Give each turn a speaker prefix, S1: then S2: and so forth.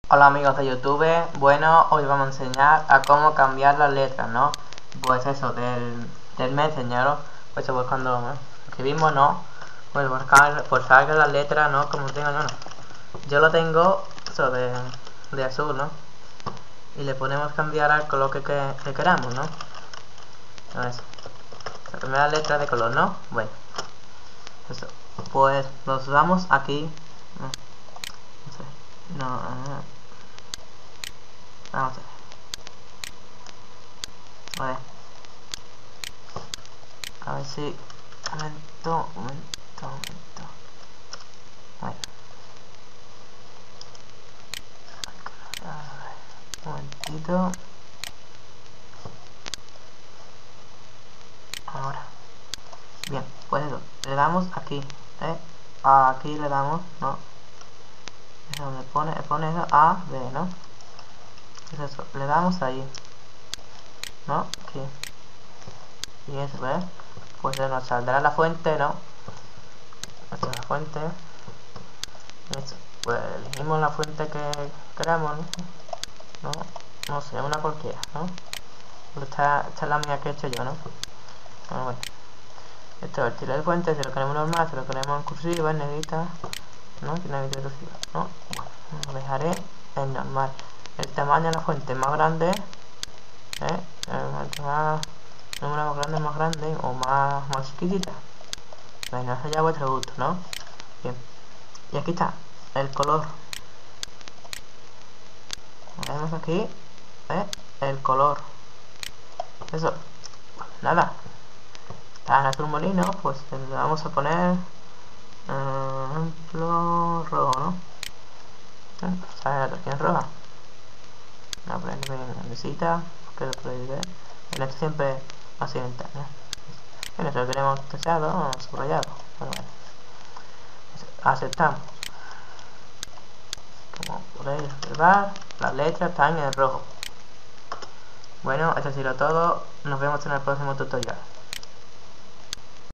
S1: Hola amigos de YouTube, bueno, hoy vamos a enseñar a cómo cambiar las letras, ¿no? Pues eso, del Messenger, pues cuando escribimos, ¿no? Pues por salga las letras, ¿no? Como tengo yo, ¿no? Yo lo tengo, eso, de azul, ¿no? Y le ponemos cambiar al color que queramos, ¿no? Eso. La primera letra de color, ¿no? Bueno, eso. Pues nos damos aquí, no sé, no, vamos a ver, a ver si, un momento, bueno, un momentito, ahora, bien, pues eso, le damos aquí, aquí le damos, ¿no? Es donde pone eso, A, B, ¿no? Es eso, le damos ahí, ¿no? Aquí, y eso, ¿ves? Pues se nos saldrá la fuente, ¿no? Esta es la fuente, eso, pues elegimos la fuente que queramos, ¿no? No sé, una cualquiera, ¿no? Esta es la mía que he hecho yo, ¿no? Bueno, esto es el estilo de fuente, si lo queremos normal, si lo queremos en cursiva, en negrita, ¿no? Tiene negrita cursiva, ¿no? Bueno, lo dejaré en normal. El tamaño de la fuente es más grande, número más grande o más chiquitita. Bueno, eso ya a vuestro gusto, ¿no? Bien. Y aquí está, el color. Vemos aquí, el color. Eso, nada. Está en azul molino, pues le vamos a poner, ejemplo, rojo, ¿no? ¿Sabes la tortilla roja? Voy a poner bien grandecita, porque lo podéis ver. En esto siempre accidental, ¿no? En eso lo queremos tachado o subrayado. Bueno, aceptamos. Como podéis observar, las letras están en rojo. Bueno, eso ha sido todo. Nos vemos en el próximo tutorial.